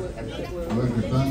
A ver, que están.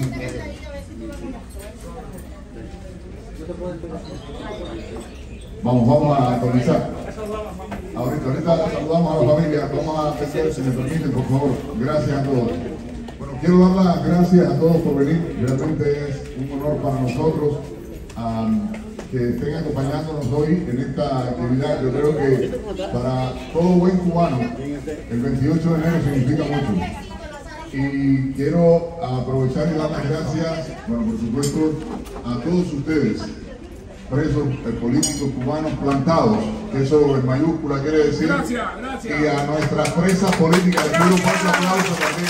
Vamos a comenzar. Ahorita saludamos a la familia. Vamos a empezar, si me permiten, por favor. Gracias a todos. Bueno, quiero dar las gracias a todos por venir. Realmente es un honor para nosotros que estén acompañándonos hoy en esta actividad. Yo creo que para todo buen cubano, el 28 de enero significa mucho. Y quiero aprovechar y dar las gracias, bueno, por supuesto, a todos ustedes, presos políticos cubanos plantados, que eso en mayúscula quiere decir, gracias. Y a nuestras presas políticas, les pido un fuerte aplauso también.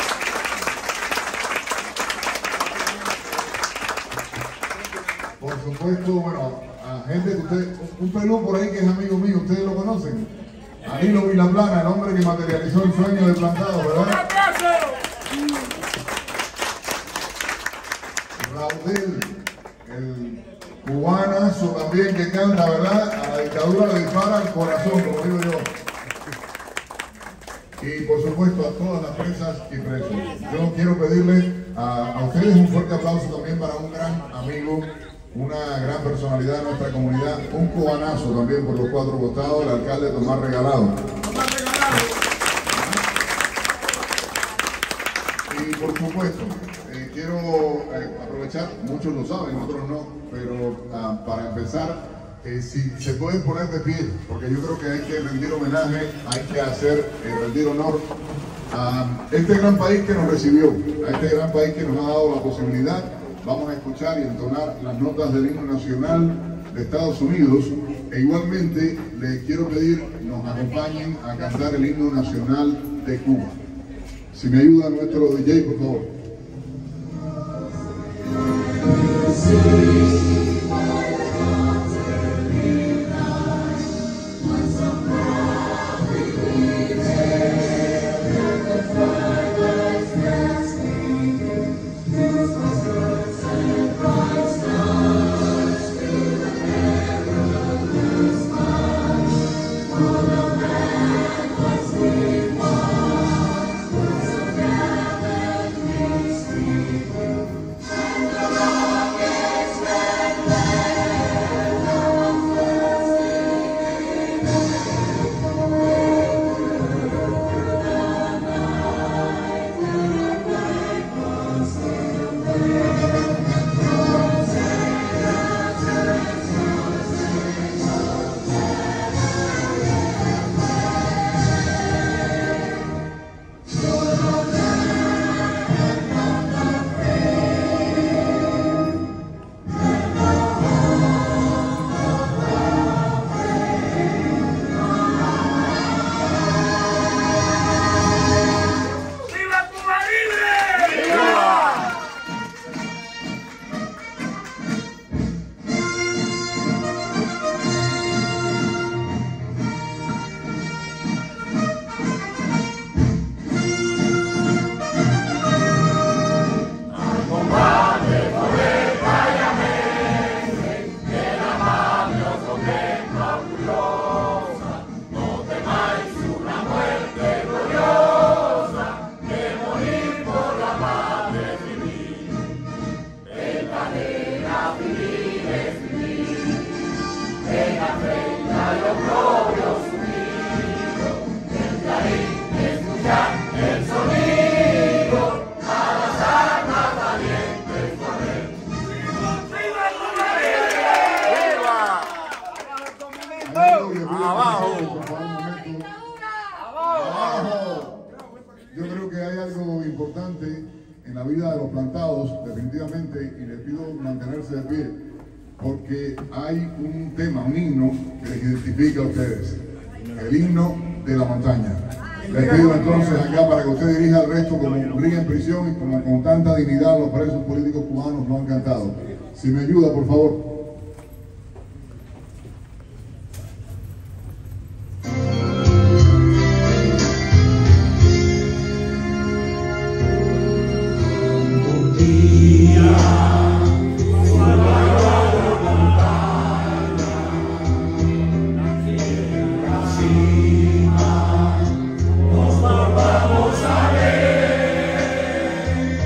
Por supuesto, bueno, a gente que ustedes, un pelú por ahí que es amigo mío, ustedes lo conocen, a Nilo Vilaplana, el hombre que materializó el sueño de Plantado, ¿verdad? Raudel, el cubanazo también que canta, ¿verdad? A la dictadura le dispara al corazón, como digo yo. Y por supuesto a todas las presas y presos. Yo quiero pedirle a ustedes un fuerte aplauso también para un gran amigo, una gran personalidad de nuestra comunidad, un cubanazo también por los cuatro costados, el alcalde Tomás Regalado. Y por supuesto, quiero aprovechar, muchos lo saben, otros no, pero para empezar, si se pueden poner de pie, porque yo creo que hay que rendir homenaje, hay que hacer, rendir honor a este gran país que nos recibió, a este gran país que nos ha dado la posibilidad. Vamos a escuchar y entonar las notas del himno nacional de Estados Unidos, e igualmente les quiero pedir nos acompañen a cantar el himno nacional de Cuba. Si me ayuda nuestro DJ, por favor. Yo creo que hay algo importante en la vida de los plantados, definitivamente, y les pido mantenerse de pie, porque hay un tema, un himno que les identifica a ustedes, el himno de la montaña. Les pido entonces acá para que usted dirija al resto como brilla en prisión y como con tanta dignidad los presos políticos cubanos lo han cantado. Si me ayuda, por favor. Nos vamos a ver.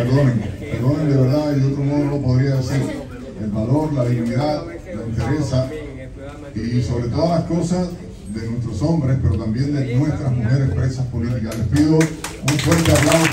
perdonen de verdad, y de otro modo no lo podría decir, el valor, la dignidad, la entereza y sobre todas las cosas de nuestros hombres, pero también de nuestras mujeres presas políticas. Les pido un fuerte aplauso.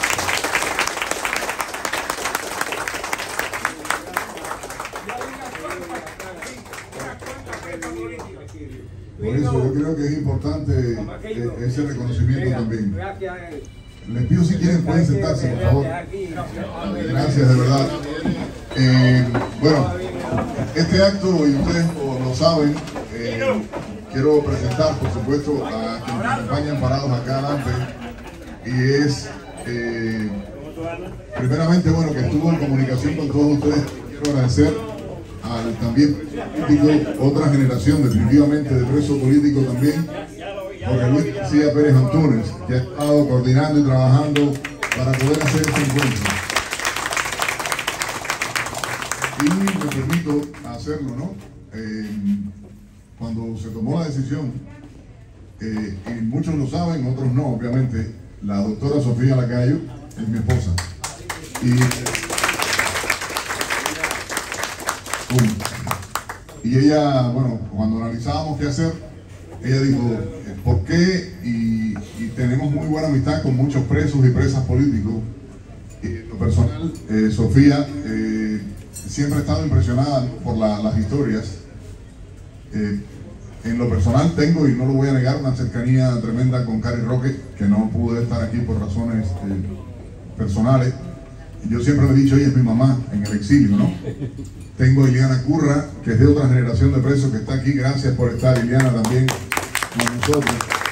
Por eso yo creo que es importante ese reconocimiento también. Les pido, si quieren pueden sentarse, por favor. Gracias, de verdad. Bueno, este acto, y ustedes lo saben, quiero presentar, por supuesto, a quienes me acompañan parados acá adelante, y es, primeramente, bueno, que estuvo en comunicación con todos ustedes. Quiero agradecer al también político, otra generación definitivamente de preso político también, Jorge Luis García Pérez Antúnez, que ha estado coordinando y trabajando para poder hacer este encuentro. Y me permito hacerlo, ¿no? Cuando se tomó la decisión, y muchos lo saben, otros no, obviamente, la doctora Sofía Lacayo es mi esposa. Y ella, bueno, cuando analizábamos qué hacer, ella dijo, ¿por qué? Y tenemos muy buena amistad con muchos presos y presas políticos. Y en lo personal, Sofía siempre ha estado impresionada por las historias. En lo personal tengo, y no lo voy a negar, una cercanía tremenda con Cari Roque, que no pude estar aquí por razones personales. Yo siempre me he dicho, ella es mi mamá en el exilio, ¿no? Tengo a Iliana Curra, que es de otra generación de presos, que está aquí. Gracias por estar, Iliana, también con nosotros.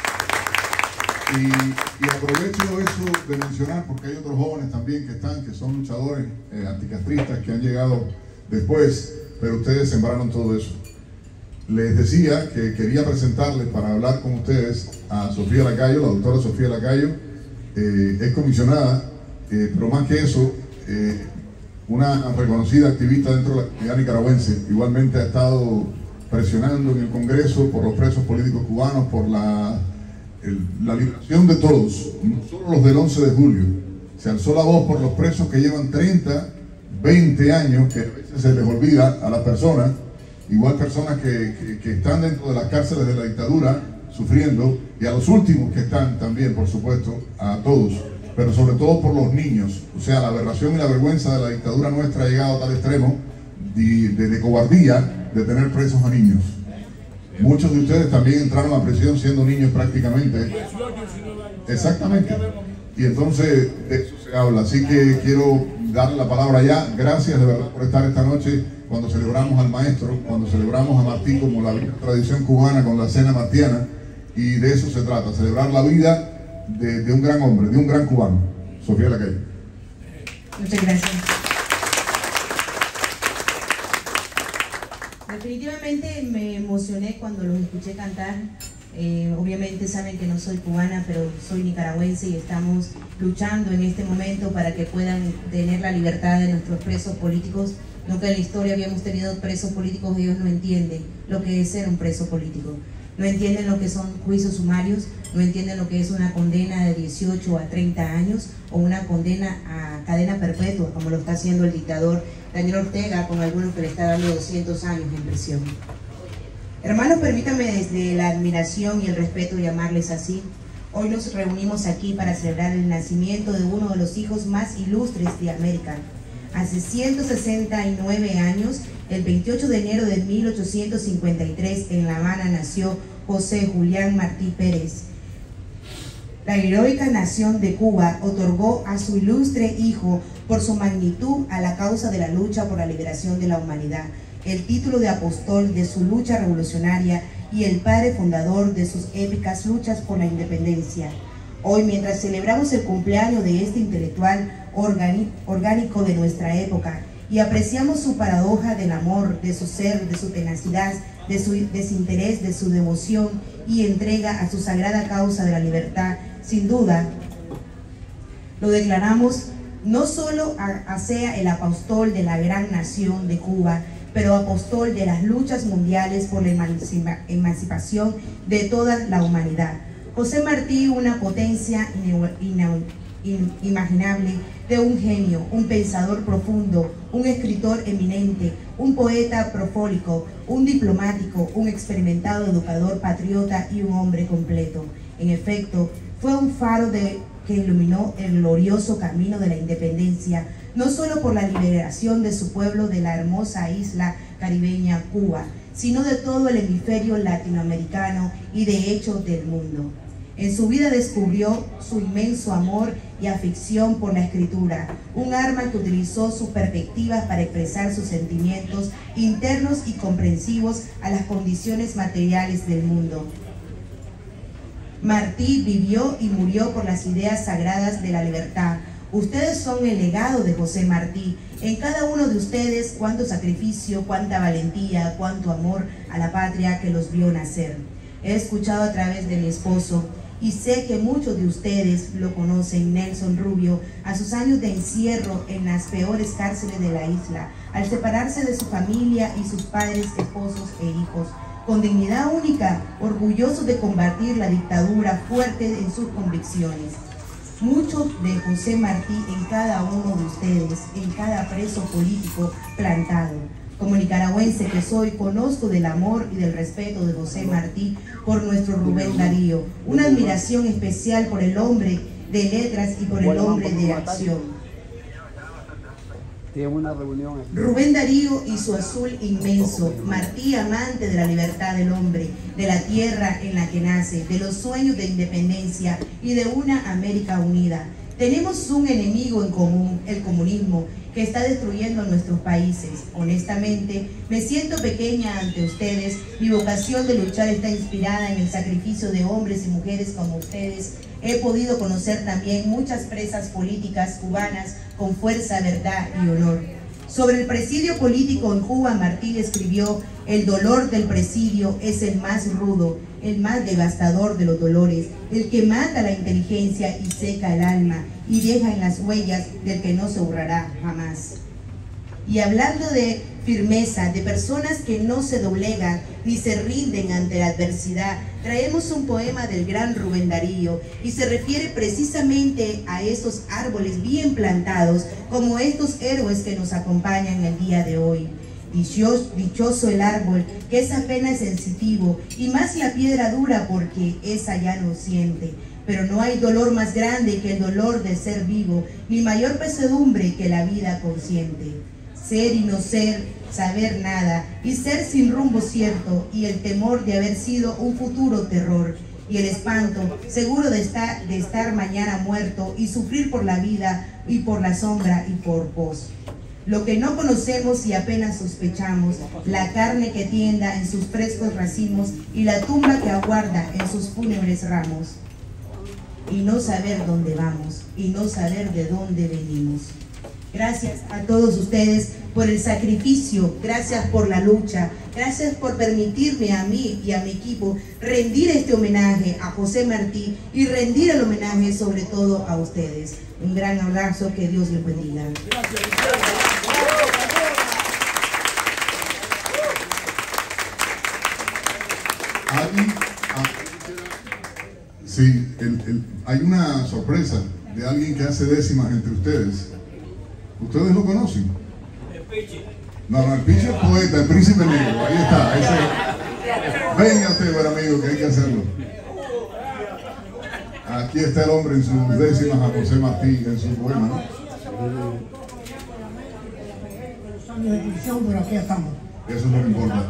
Y aprovecho eso de mencionar, porque hay otros jóvenes también que son luchadores anticastristas, que han llegado después, pero ustedes sembraron todo eso. Les decía que quería presentarles para hablar con ustedes a Sofía Lacayo, la doctora Sofía Lacayo. Es comisionada, pero más que eso, una reconocida activista dentro de la comunidad nicaragüense. Igualmente ha estado presionando en el Congreso por los presos políticos cubanos, por la liberación de todos, no solo los del 11 de julio. Se alzó la voz por los presos que llevan 30, 20 años, que a veces se les olvida a las personas, igual personas que están dentro de las cárceles de la dictadura sufriendo, y a los últimos que están también, por supuesto, a todos, pero sobre todo por los niños. O sea, la aberración y la vergüenza de la dictadura nuestra ha llegado a tal extremo de cobardía de tener presos a niños. Muchos de ustedes también entraron a prisión siendo niños prácticamente. Exactamente. Y entonces de eso se habla. Así que quiero darle la palabra ya. Gracias de verdad por estar esta noche, cuando celebramos al maestro, cuando celebramos a Martí como la vieja tradición cubana con la cena martiana. Y de eso se trata, celebrar la vida de un gran hombre, de un gran cubano. Sofía Lacayo. Muchas gracias. Definitivamente me emocioné cuando los escuché cantar. Obviamente saben que no soy cubana, pero soy nicaragüense, y estamos luchando en este momento para que puedan tener la libertad de nuestros presos políticos. Nunca en la historia habíamos tenido presos políticos. Ellos no entienden lo que es ser un preso político. No entienden lo que son juicios sumarios, no entienden lo que es una condena de 18 a 30 años o una condena a cadena perpetua, como lo está haciendo el dictador Daniel Ortega, con algunos que le está dando 200 años en prisión. Hermanos, permítanme desde la admiración y el respeto llamarles así. Hoy nos reunimos aquí para celebrar el nacimiento de uno de los hijos más ilustres de América. Hace 169 años, el 28 de enero de 1853, en La Habana nació José Julián Martí Pérez. La heroica nación de Cuba otorgó a su ilustre hijo, por su magnitud a la causa de la lucha por la liberación de la humanidad, el título de apóstol de su lucha revolucionaria y el padre fundador de sus épicas luchas por la independencia. Hoy, mientras celebramos el cumpleaños de este intelectual orgánico de nuestra época y apreciamos su paradoja del amor, de su ser, de su tenacidad, de su desinterés, de su devoción y entrega a su sagrada causa de la libertad, sin duda, lo declaramos no solo a sea el apóstol de la gran nación de Cuba, pero apóstol de las luchas mundiales por la emancipación de toda la humanidad. José Martí, una potencia inimaginable, de un genio, un pensador profundo, un escritor eminente, un poeta profólico, un diplomático, un experimentado educador patriota y un hombre completo. En efecto, fue un faro que iluminó el glorioso camino de la independencia, no solo por la liberación de su pueblo de la hermosa isla caribeña Cuba, sino de todo el hemisferio latinoamericano y de hecho del mundo. En su vida descubrió su inmenso amor y afición por la escritura, un arma que utilizó sus perspectivas para expresar sus sentimientos internos y comprensivos a las condiciones materiales del mundo. Martí vivió y murió por las ideas sagradas de la libertad. Ustedes son el legado de José Martí. En cada uno de ustedes, cuánto sacrificio, cuánta valentía, cuánto amor a la patria que los vio nacer. He escuchado a través de mi esposo, y sé que muchos de ustedes lo conocen, Nelson Rubio, a sus años de encierro en las peores cárceles de la isla, al separarse de su familia y sus padres, esposos e hijos, con dignidad única, orgullosos de combatir la dictadura, fuertes en sus convicciones. Mucho de José Martí en cada uno de ustedes, en cada preso político plantado. Como nicaragüense que soy, conozco del amor y del respeto de José Martí por nuestro Rubén Darío, una admiración especial por el hombre de letras y por el hombre de acción. Rubén Darío y su azul inmenso, Martí amante de la libertad del hombre, de la tierra en la que nace, de los sueños de independencia y de una América unida. Tenemos un enemigo en común, el comunismo, que está destruyendo nuestros países. Honestamente, me siento pequeña ante ustedes. Mi vocación de luchar está inspirada en el sacrificio de hombres y mujeres como ustedes. He podido conocer también muchas presas políticas cubanas con fuerza, verdad y honor. Sobre el presidio político en Cuba, Martí escribió: el dolor del presidio es el más rudo, el más devastador de los dolores, el que mata la inteligencia y seca el alma, y deja en las huellas del que no se borrará jamás. Y hablando de firmeza, de personas que no se doblegan ni se rinden ante la adversidad, traemos un poema del gran Rubén Darío, y se refiere precisamente a esos árboles bien plantados, como estos héroes que nos acompañan el día de hoy. Dichoso el árbol que es apenas sensitivo, y más la piedra dura porque esa ya no siente. Pero no hay dolor más grande que el dolor de ser vivo, ni mayor pesadumbre que la vida consciente. Ser y no ser, saber nada, y ser sin rumbo cierto, y el temor de haber sido un futuro terror, y el espanto seguro de estar mañana muerto, y sufrir por la vida, y por la sombra, y por vos. Lo que no conocemos y apenas sospechamos, la carne que tienda en sus frescos racimos, y la tumba que aguarda en sus fúnebres ramos. Y no saber dónde vamos, y no saber de dónde venimos. Gracias a todos ustedes por el sacrificio, gracias por la lucha, gracias por permitirme a mí y a mi equipo rendir este homenaje a José Martí y rendir el homenaje sobre todo a ustedes. Un gran abrazo, que Dios les bendiga. Sí, hay una sorpresa de alguien que hace décimas entre ustedes. ¿Ustedes lo conocen? El Pichi. No, el Pichi es poeta, el príncipe negro, ahí está. Venga usted, buen amigo, que hay que hacerlo. Aquí está el hombre en sus décimas a José Martí, en su poema, ¿no? Pero aquí estamos. Eso es lo que importa.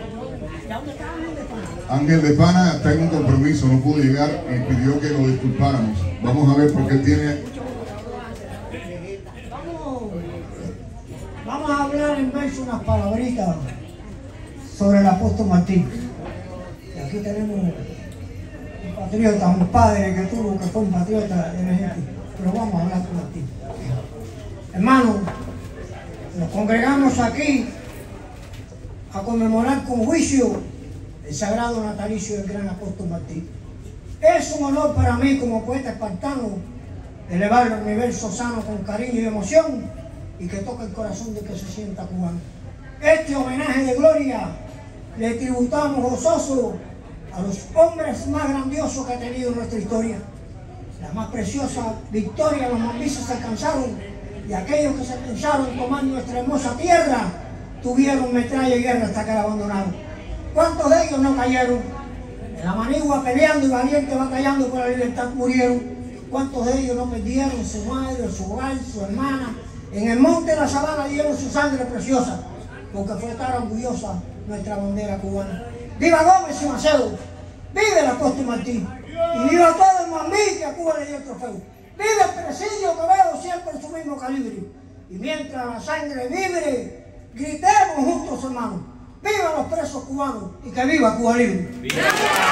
Ángel de Pana está en un compromiso, no pudo llegar y pidió que lo disculpáramos. Vamos a ver por qué tiene... Vamos a hablar en verso unas palabritas sobre el apóstol Martí. Y aquí tenemos un patriota, un padre que tuvo, que fue un patriota emergente. Pero vamos a hablar con Martí. Hermanos, nos congregamos aquí a conmemorar con juicio el sagrado natalicio del gran apóstol Martí. Es un honor para mí como poeta espartano elevarlo a mi verso sano con cariño y emoción, y que toque el corazón de que se sienta cubano. Este homenaje de gloria le tributamos gozoso a los hombres más grandiosos que ha tenido nuestra historia. La más preciosa victoria los mambises alcanzaron, y aquellos que se pensaron tomar nuestra hermosa tierra tuvieron metralla y guerra hasta que la abandonaron. ¿Cuántos de ellos no cayeron? En la manigua peleando y valientes batallando por la libertad murieron. ¿Cuántos de ellos no perdieron su madre, su hogar, su hermana? En el monte de la sabana dieron su sangre preciosa, porque fue tan orgullosa nuestra bandera cubana. ¡Viva Gómez y Macedo! ¡Vive el apóstol Martí! Y viva todo el mambí que a Cuba le dio el trofeo. ¡Vive el presidio que veo siempre en su mismo calibre! Y mientras la sangre vibre, gritemos juntos, hermanos: ¡viva los presos cubanos y que viva Cuba libre! ¡Viva!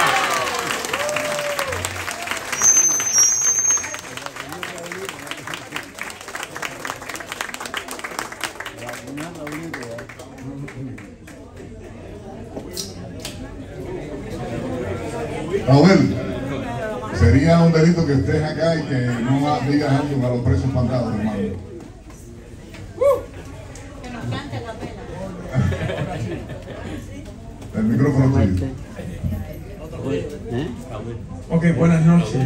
Raúl, sería un delito que estés acá y que no digas algo para los presos pantados, hermano. Que nos cante a capela. El micrófono tuyo. Ok, buenas noches.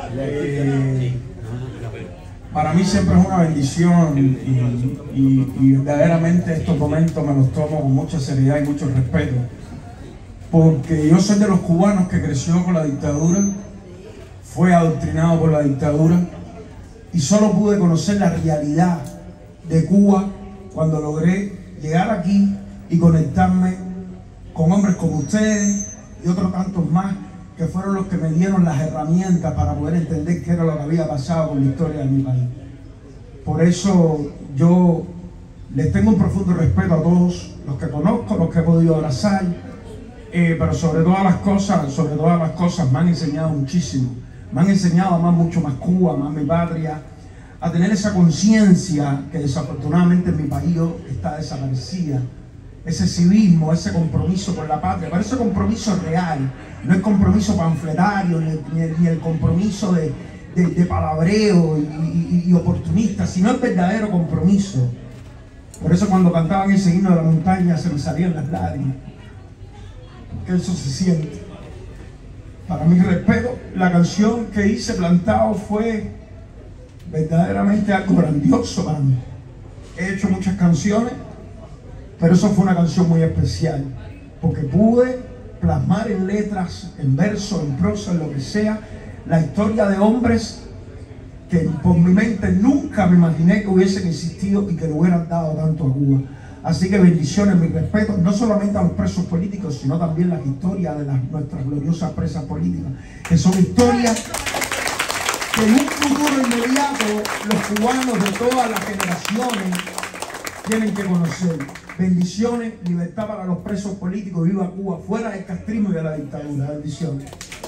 Para mí siempre es una bendición y verdaderamente estos momentos me los tomo con mucha seriedad y mucho respeto, porque yo soy de los cubanos que creció con la dictadura, fue adoctrinado por la dictadura y solo pude conocer la realidad de Cuba cuando logré llegar aquí y conectarme con hombres como ustedes y otros tantos más que fueron los que me dieron las herramientas para poder entender qué era lo que había pasado con la historia de mi país. Por eso yo les tengo un profundo respeto a todos los que conozco, los que he podido abrazar, pero sobre todas las cosas me han enseñado muchísimo. Me han enseñado a amar mucho más Cuba, a amar mi patria, a tener esa conciencia que desafortunadamente en mi país está desaparecida. Ese civismo, ese compromiso con la patria, pero ese compromiso real, no el compromiso panfletario, ni el compromiso de palabreo y oportunista, sino el verdadero compromiso. Por eso cuando cantaban ese himno de la montaña se me salían las lágrimas, porque eso se siente. Para mi respeto, la canción que hice Plantado fue verdaderamente algo grandioso para mí. He hecho muchas canciones, pero eso fue una canción muy especial, porque pude plasmar en letras, en verso, en prosa, en lo que sea, la historia de hombres que por mi mente nunca me imaginé que hubiesen existido y que le hubieran dado tanto a Cuba. Así que bendiciones, mi respeto, no solamente a los presos políticos, sino también las historias de nuestras gloriosas presas políticas, que son historias que en un futuro inmediato los cubanos de todas las generaciones tienen que conocer. Bendiciones, libertad para los presos políticos, viva Cuba, fuera del castrismo y de la dictadura. Bendiciones.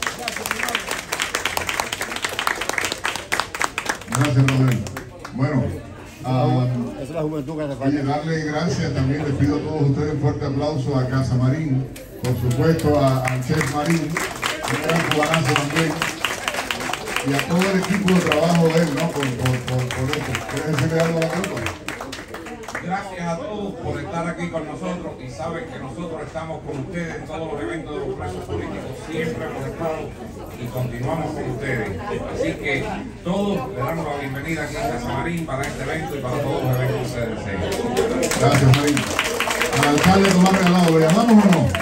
Gracias, Roberto. Bueno, oye, darle gracias también, les pido a todos ustedes un fuerte aplauso a Casa Marín, por supuesto al Chef Marín, un gran cubanazo también, y a todo el equipo de trabajo de él, ¿no? Por esto. ¿Quieres decirle algo a la tropa? Gracias a todos por estar aquí con nosotros y saben que nosotros estamos con ustedes en todos los eventos de los presos políticos, siempre hemos estado y continuamos con ustedes. Así que todos le damos la bienvenida aquí en Casa Marín para este evento y para todos los eventos que ustedes deseen. Gracias, Marín. Al alcalde nos ha regalado, ¿lo llamamos o no?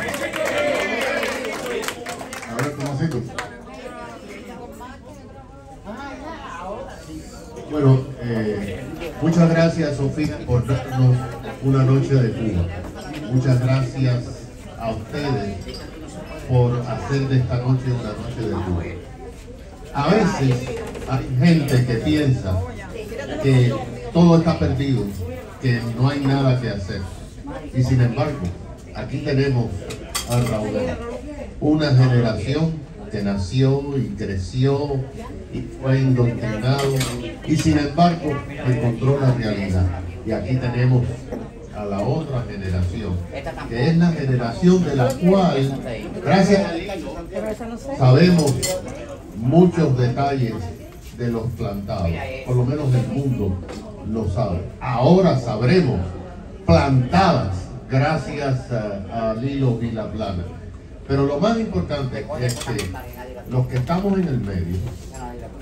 A ver, Tomasito. Bueno, muchas gracias, Sofía, por darnos una noche de Cuba. Muchas gracias a ustedes por hacer de esta noche una noche de Cuba. A veces hay gente que piensa que todo está perdido, que no hay nada que hacer. Y sin embargo, aquí tenemos a Raúl, una generación que nació y creció y fue indoctrinado y sin embargo encontró la realidad. Y aquí tenemos a la otra generación, que es la generación de la cual, gracias a Dios, sabemos muchos detalles de los plantados, por lo menos el mundo lo sabe. Ahora sabremos plantadas gracias a Lilo Vilaplana. Pero lo más importante es que los que estamos en el medio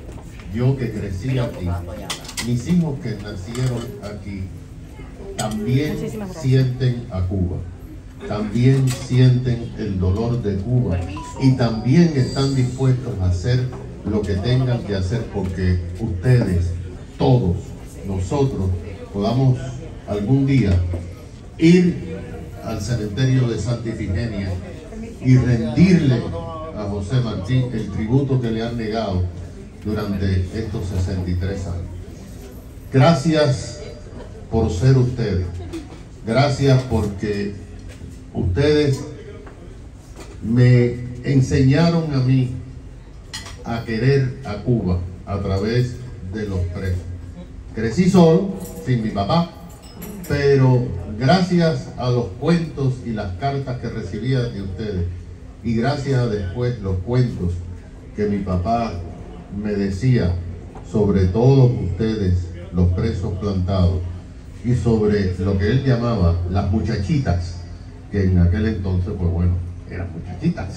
yo que crecí aquí, mis hijos que nacieron aquí, también sienten a Cuba, también sienten el dolor de Cuba y también están dispuestos a hacer lo que tengan que hacer porque ustedes, todos, nosotros, podamos algún día ir al cementerio de Santa Ifigenia y rendirle a José Martí el tributo que le han negado durante estos 63 años. Gracias por ser ustedes. Gracias porque ustedes me enseñaron a mí a querer a Cuba a través de los presos. Crecí solo, sin mi papá, pero gracias a los cuentos y las cartas que recibía de ustedes, y gracias a después los cuentos que mi papá me decía sobre todos ustedes, los presos plantados, y sobre lo que él llamaba las muchachitas, que en aquel entonces, pues bueno, eran muchachitas.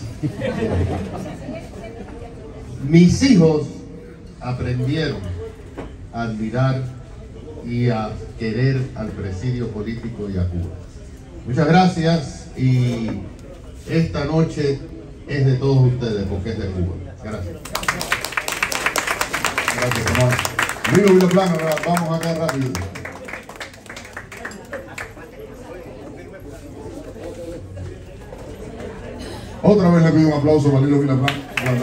Mis hijos aprendieron a admirar y a querer al presidio político y a Cuba. Muchas gracias, y esta noche es de todos ustedes porque es de Cuba. Gracias. Gracias, hermano. Lilo Vilaplana, vamos acá rápido. Otra vez le pido un aplauso para Lilo Vilaplana.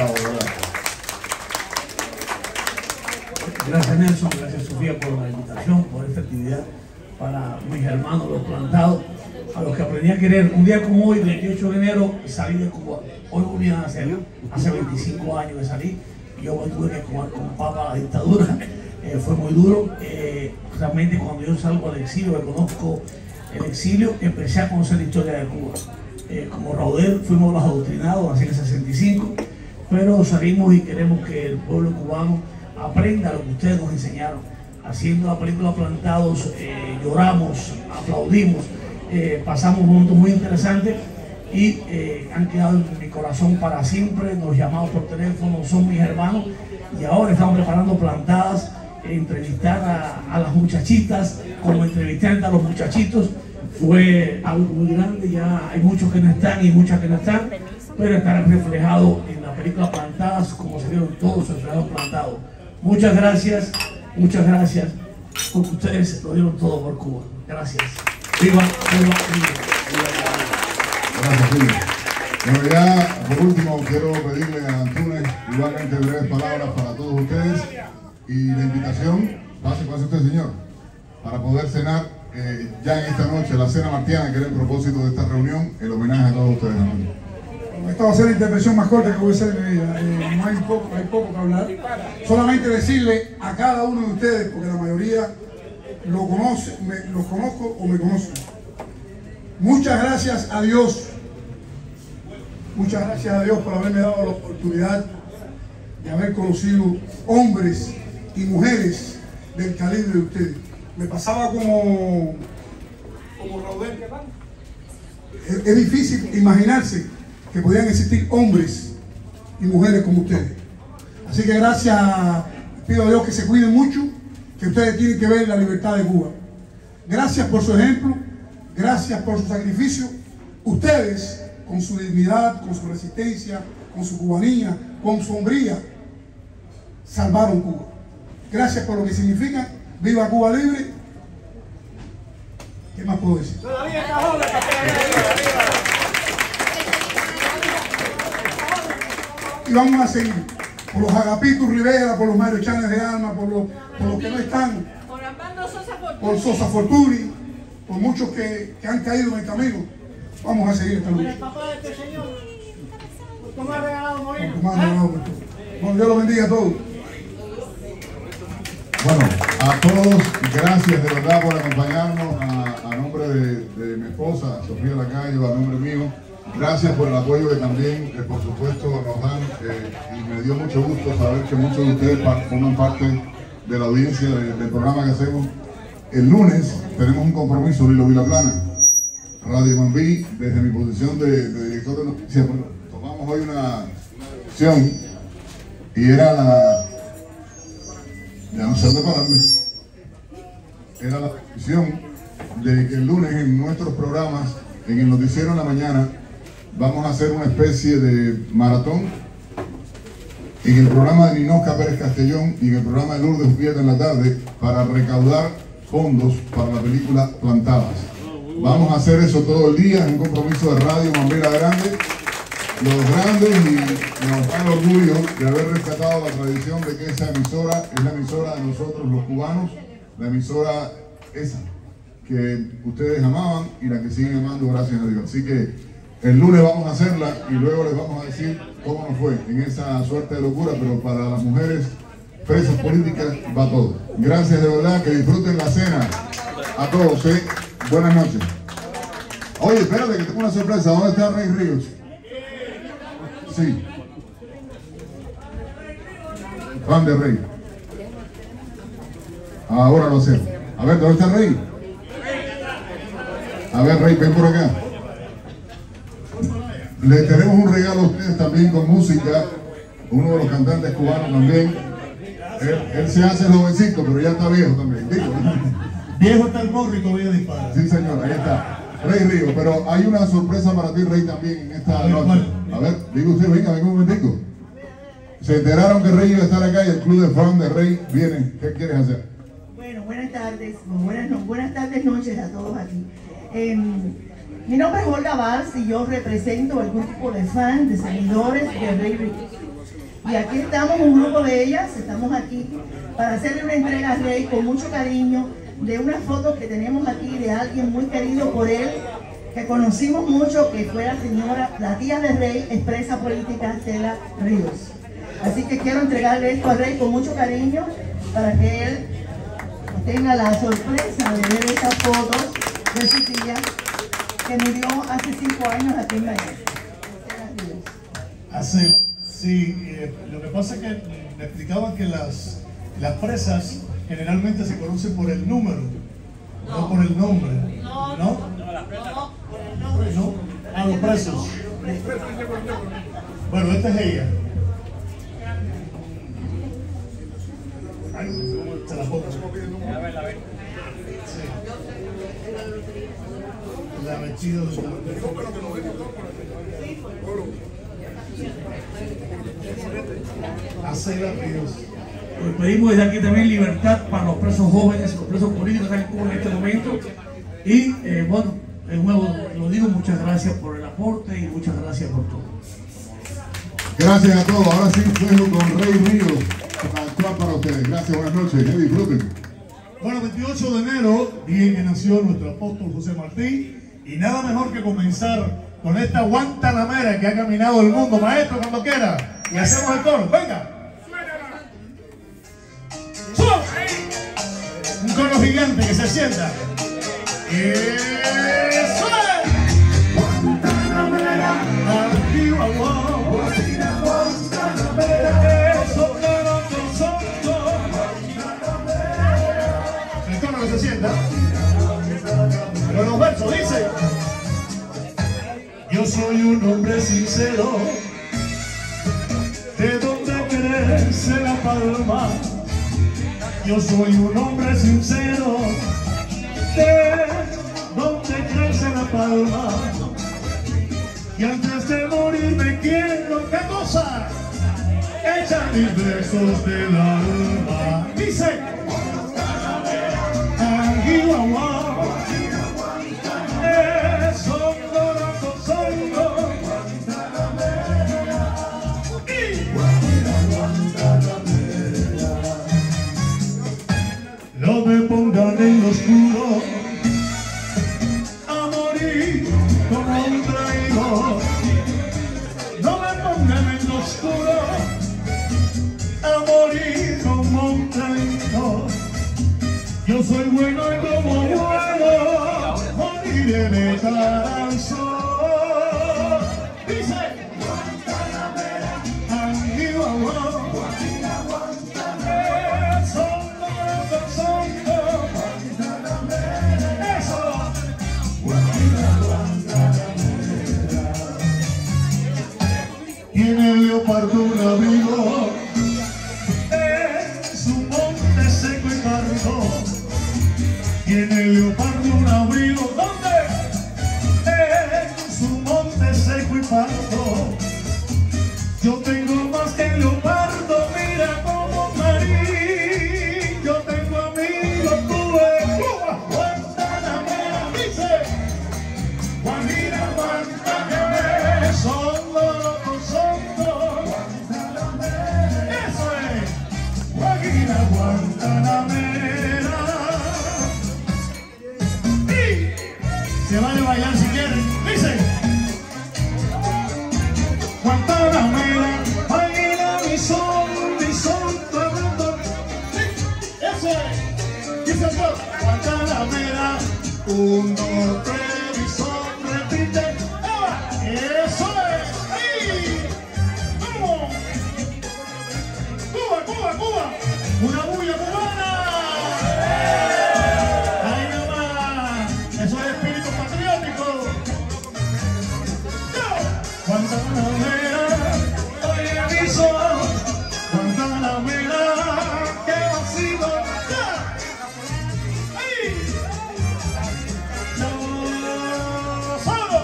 Gracias, Nelson, gracias, Sofía, por la invitación, por esta actividad para mis hermanos, los plantados, a los que aprendí a querer. Un día como hoy, 28 de enero, salí de Cuba. Hoy volví a nacer, hace 25 años que salí, y yo me tuve que comer con papa la dictadura. Fue muy duro. Realmente cuando yo salgo al exilio, reconozco el exilio, empecé a conocer la historia de Cuba. Como Raudel fuimos los adoctrinados, así en el 65, pero salimos y queremos que el pueblo cubano aprenda lo que ustedes nos enseñaron. Haciendo la película Plantados, lloramos, aplaudimos, pasamos momentos muy interesantes y han quedado en mi corazón para siempre. Nos llamamos por teléfono, son mis hermanos, y ahora estamos preparando Plantadas, entrevistar a las muchachitas, como entrevistar a los muchachitos. Fue algo muy grande, ya hay muchos que no están y muchas que no están, pero estarán reflejados en la película Plantadas, como se vieron todos reflejados plantados. Muchas gracias, porque ustedes lo dieron todo por Cuba. Gracias. Viva, viva, viva. Gracias, Julio. Bueno, ya por último quiero pedirle a Antunes igualmente breves palabras para todos ustedes y la invitación, pase usted, señor, para poder cenar ya en esta noche, la cena martiana, que era el propósito de esta reunión, el homenaje a todos ustedes. Esta va a ser la intervención más corta que voy a hacer en mi vida. No hay poco que hablar. Solamente decirle a cada uno de ustedes, porque la mayoría lo conoce, los conozco o me conocen. Muchas gracias a Dios. Muchas gracias a Dios por haberme dado la oportunidad de haber conocido hombres y mujeres del calibre de ustedes. Me pasaba como Raudel. Es difícil imaginarse que podían existir hombres y mujeres como ustedes. Así que gracias, pido a Dios que se cuiden mucho, que ustedes tienen que ver la libertad de Cuba. Gracias por su ejemplo, gracias por su sacrificio. Ustedes, con su dignidad, con su resistencia, con su cubanía, con su hombría, salvaron Cuba. Gracias por lo que significa. ¡Viva Cuba libre! ¿Qué más puedo decir? Y vamos a seguir por los Agapitos Rivera, por los Mario Chanes de Alma, por los que no están, por Sosa Fortuny, por muchos que han caído en el camino. Vamos a seguir esta lucha. Bueno, Dios los bendiga a todos. Bueno, a todos, gracias de verdad por acompañarnos, a nombre de mi esposa, Sofía Lacayo, a nombre mío. Gracias por el apoyo que también, por supuesto, nos dan, y me dio mucho gusto saber que muchos de ustedes forman parte de la audiencia del programa que hacemos. El lunes tenemos un compromiso, Lilo Vilaplana, Radio Mambí, desde mi posición de director de noticias. Bueno, tomamos hoy una acción y era Ya no sé dónde pararme. Era la petición de que el lunes en nuestros programas, en el noticiero en la mañana, vamos a hacer una especie de maratón en el programa de Ninosca Pérez Castellón y en el programa de Lourdes Julieta en la tarde para recaudar fondos para la película Plantadas. Vamos a hacer eso todo el día, es un compromiso de Radio Mambela Grande, los grandes, y nos da el orgullo de haber rescatado la tradición de que esa emisora es la emisora de nosotros los cubanos, la emisora esa que ustedes amaban y la que siguen amando, gracias a Dios. Así que el lunes vamos a hacerla y luego les vamos a decir cómo nos fue en esa suerte de locura, pero para las mujeres presas políticas va todo. Gracias de verdad, que disfruten la cena a todos, ¿eh? Buenas noches. Oye, espérate que tengo una sorpresa. ¿Dónde está Rey Ríos? Sí. Fan de Rey. Ahora lo sé. A ver, ¿dónde está Rey? A ver, Rey, ven por acá. Le tenemos un regalo a ustedes también con música. Uno de los cantantes cubanos también. Él se hace jovencito, pero ya está viejo también. Digo. Viejo está el morro y todavía dispara. Sí, señor, ahí está. Rey Río, pero hay una sorpresa para ti, Rey, también en esta noche. A ver, diga usted, venga un momentico. Se enteraron que Rey iba a estar acá y el club de fan de Rey viene. ¿Qué quieres hacer? Bueno, buenas tardes, buenas tardes, noches a todos aquí. Mi nombre es Olga Valls y yo represento al grupo de fans, de seguidores de Rey Ríos. Y aquí estamos, un grupo de ellas, estamos aquí para hacerle una entrega a Rey con mucho cariño de unas fotos que tenemos aquí de alguien muy querido por él, que conocimos mucho, que fue la tía de Rey, expresa política Estela Ríos. Así que quiero entregarle esto a Rey con mucho cariño para que él tenga la sorpresa de ver estas fotos de su tía que murió hace 5 años aquí en Miami. Sí, lo que pasa es que me explicaban que las presas generalmente se conocen por el número, no por el nombre. ¿No? No, las presas no. Por el nombre. ¿No? Ah, los presos. Bueno, esta es ella. Ay, se la pongo. A ver. Sí. La vestido de Estela Ríos. Pues pedimos desde aquí también libertad para los presos jóvenes, los presos políticos en Cuba en este momento. Y bueno, de nuevo lo digo, muchas gracias por el aporte y muchas gracias por todo. Gracias a todos. Ahora sí, dejo con Rey Ríos para ustedes. Gracias, buenas noches, que disfruten. Bueno, 28 de enero, día en que nació nuestro apóstol José Martí, y nada mejor que comenzar con esta guantanamera que ha caminado el mundo. Maestro, cuando quiera, y hacemos el coro. Venga. Un coro gigante que se sienta. ¡Eso es! Guantanamera, arriba, Guantanamera, eso que no son. El coro que se sienta. Pero los versos dicen: yo soy un hombre sincero, de donde crece la palma. Yo soy un hombre sincero, de donde crece la palma. Y antes de morir me quiero, ¿qué cosa? Echar mis besos del alma. Dice: Aguihuahua, no me pongan en lo oscuro a morir como un traidor. No me pongan en lo oscuro a morir como un traidor. Yo soy bueno y como bueno moriré de cara al sol. Dice: Guantanamera, Aguihuahua, tiene el leopardo un abrigo en su monte reparte un abrigo. ¿Dónde? En su monte seco y pardo. Yo tengo más que leopardo, mira como marín. Yo tengo amigos, tuve Cuba, Guantanamera, dice Guajira, Guantanamera, Sondo, eso es Guajira, Guantanamera. Y se vale bailar si quieren, dice Guantanamera, baila mi son, tremendo. Sí, eso es. Dice el coro. Guantanamera, 1, 2, 3, mi son, repite. Eso es. ¡Ahí! ¡Vamos! ¡Cuba, Cuba, Cuba! ¡Una bulla cubana! ¡Ahí nomás! Eso es espíritu patriótico. Guantanamera, oye mi son, Guantanamera, que vacío, ¡ay! ¡Yo solo!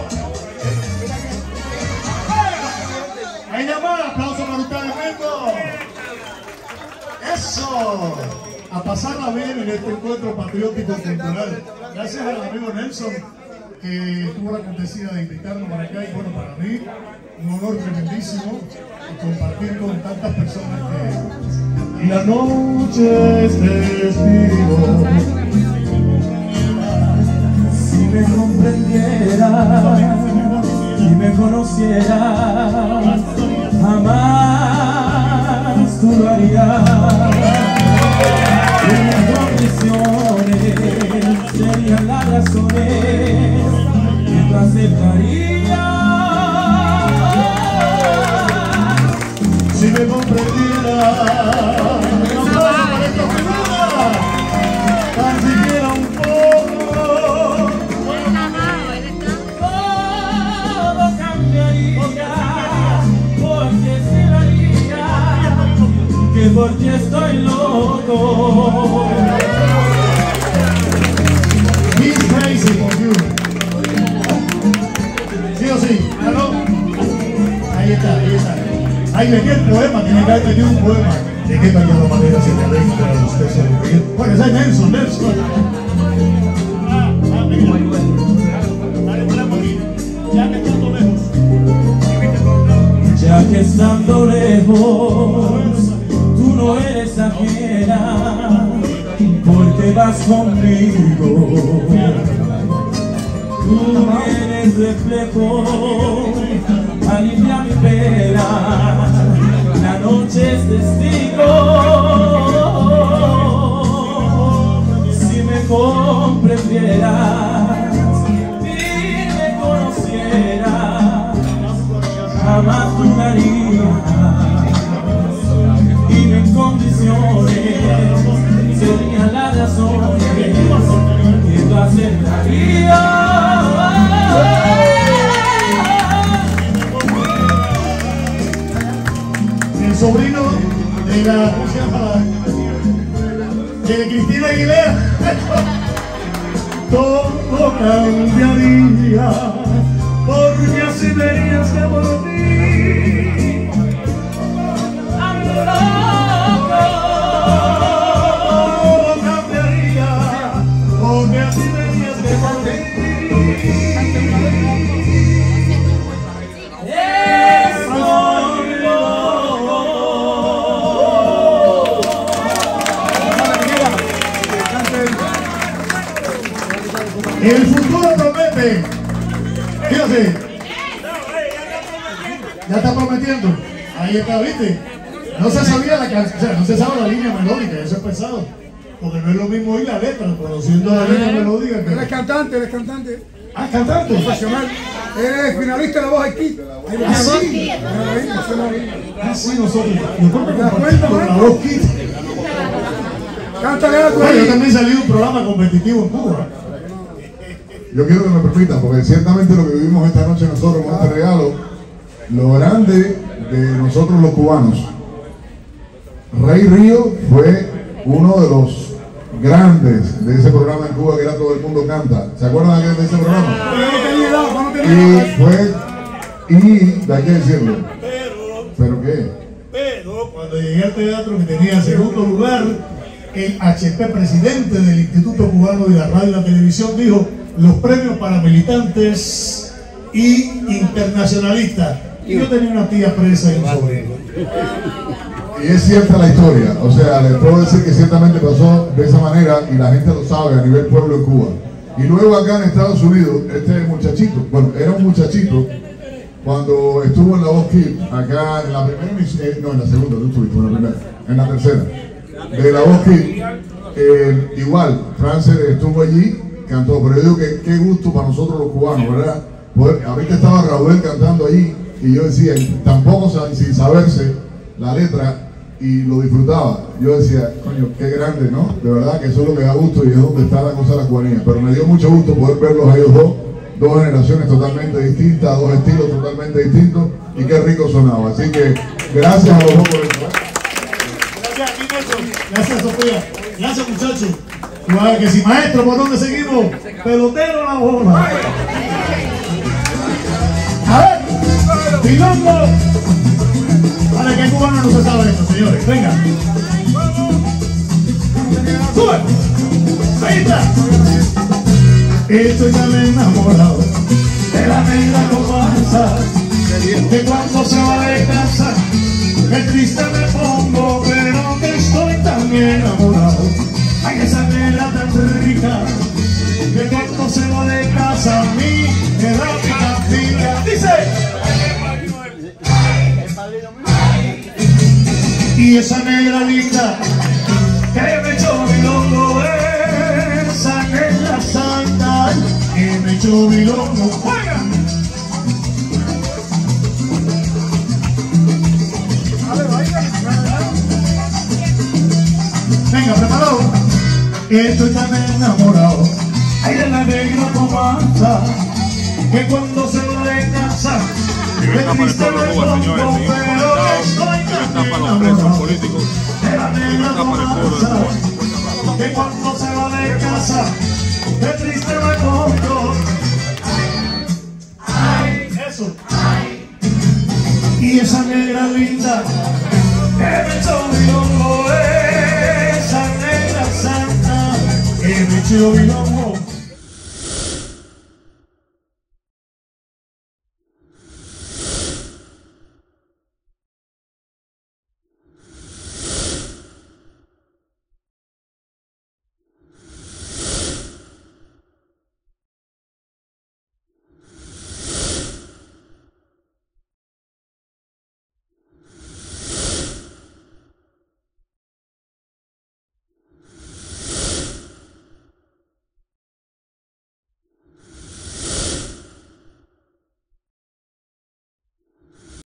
¡Ahí nomás! ¡Aplauso para ustedes, Mengo! ¡Eso! A pasarla bien en este encuentro patriótico cultural. Gracias al amigo Nelson, que tuvo la cortesía de invitarnos para acá, y bueno, para mí un honor tremendísimo compartir con tantas personas que... Y la noche es testigo. Si me comprendieras, si me conocieras, jamás tú lo harías. Mis condiciones serían las razones que tú aceptarías. Si me comprendieras, un aplauso para esta figura, tan siquiera un poco. Todo cambiaría, porque se lo haría, que por ti estoy loco. He's crazy for you. ¿Sí o sí? ¿Claro? Ahí está, ahí está. Ahí metí el poema, tiene que haber metido un poema. ¿De qué callada manera se te adentra usted sonreír? Bueno, ese es Nelson, Nelson. Mira. Dale, ponemos aquí. Ya que estando lejos. Ya que estando lejos, tú no eres ajena, porque vas conmigo. Tú tienes reflejo, alivia mi pena, la noche es testigo. Si me comprendieras y me conocieras, jamás dudarías. Y en condiciones serían las razones que tú aceptarías. El sobrino de la, ¿cómo se llama? De Cristina Aguilera. Todo cambiaría, porque así verías que por ti ando loco. Todo cambiaría, porque así verías que por ti. El futuro promete. Fíjate. Ya está prometiendo. Ahí está, ¿viste? No se sabía la canción, o sea, no se sabe la línea melódica, eso es pesado. Porque no es lo mismo oír la letra, conociendo la línea melódica. Él es cantante, él es cantante. Ah, cantante. Profesional. Él es finalista de La Voz Aquí. Ah, sí. Ah, sí, nosotros. Nosotros compartimos La Voz Kids. Cántale algo Bueno, yo ahí. también salí de un programa competitivo en Cuba. Yo quiero que me permitan, porque ciertamente lo que vivimos esta noche nosotros con este regalo, lo grande de nosotros los cubanos. Rey Río fue uno de los grandes de ese programa en Cuba que era Todo el Mundo Canta. ¿Se acuerdan de ese programa? Y hay que decirlo. ¿Pero qué? Pero cuando llegué al teatro, que tenía segundo lugar, el HP presidente del Instituto Cubano de la Radio y la Televisión dijo: los premios para militantes y internacionalistas. Y yo tenía una tía presa y un sobrino. Y es cierta la historia, o sea, les puedo decir que ciertamente pasó de esa manera y la gente lo sabe a nivel pueblo en Cuba. Y luego acá en Estados Unidos, este muchachito, bueno, era un muchachito, cuando estuvo en la Voz Kids, acá en la primera emisión, no, en la segunda, tú estuviste en la primera, en la tercera, de la Voz Kids, igual, Frances estuvo allí, cantó, pero yo digo que qué gusto para nosotros los cubanos, ¿verdad? Ahorita estaba Raúl cantando allí, y yo decía, tampoco sin saberse la letra, y lo disfrutaba. Yo decía, coño, qué grande, ¿no? De verdad que eso es lo que da gusto y es donde está la cosa de la cubanía. Pero me dio mucho gusto poder verlos a ellos dos generaciones totalmente distintas, dos estilos totalmente distintos, y qué rico sonaba. Así que gracias a los dos por eso. Gracias, gracias, Sofía. Gracias, muchachos. Igual que si maestro, ¿por dónde seguimos? Pelotero la bola. A ver, Pilongo. Vale, que cubano no se sabe esto, señores. Venga. ¡Sube! Ahí está. Estoy tan enamorado de la negra comparsa, que cuando se va de casa, qué triste me pongo, pero que estoy tan enamorado. Ay, esa negra tan rica, que cuando se va de casa, a mí me da picardía. Dice. Y esa negra linda que me echó mi longo, esa negra santa que me echó mi longo. ¡Juega! Venga, preparado. Estoy tan enamorado, ay, de la negra comanda, que cuando se va de casa, Libertad para el pueblo de Cuba, señores. Seguimos con el Estado. Libertad para los presos políticos. Libertad para el pueblo de Cuba. Que cuando se va de casa, qué triste me pongo. Eso. Y esa negra linda que me echó mi longo, esa negra santa que me echó mi longo.